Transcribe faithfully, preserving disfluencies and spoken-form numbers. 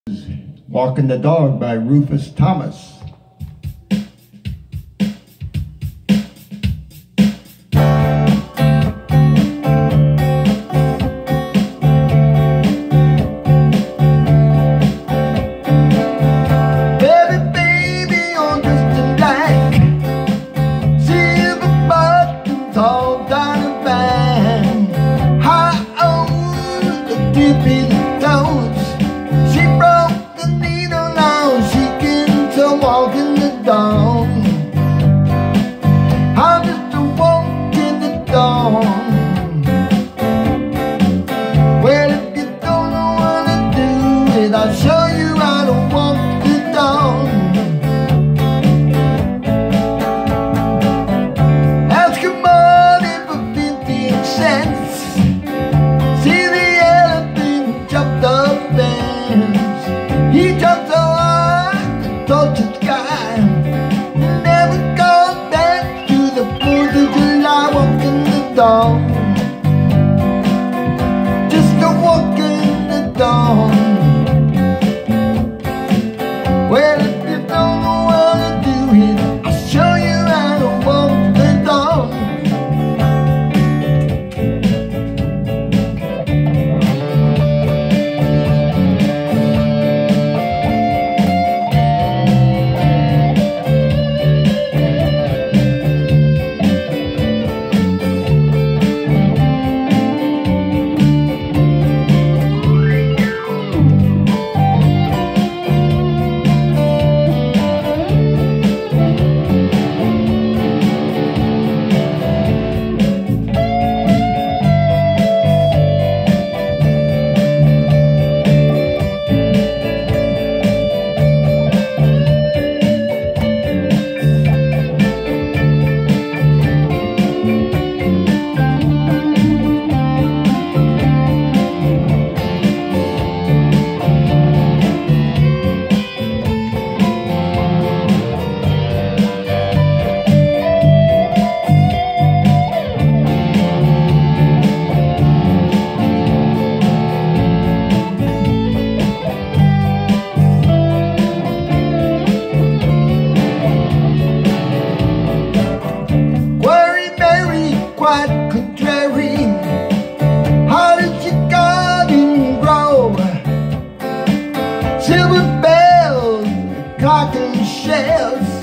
Walking the Dog by Rufus Thomas. She broke the needle, now she can tell walking the dog. I'm just a walk in the dog. Well, if you don't know how to do it, I'll show you how to walk the dog. Ask her money for fifteen cents. See the elephant jumped up fence. He jumped so high to touch the sky. Never goes back to the fourth of July. Walking the dog, just a walking the dog. Well, if you don't know how to do it, I'll show you how to walk the dog. Quite contrary, how did your garden grow? Silver bells, cocking shells.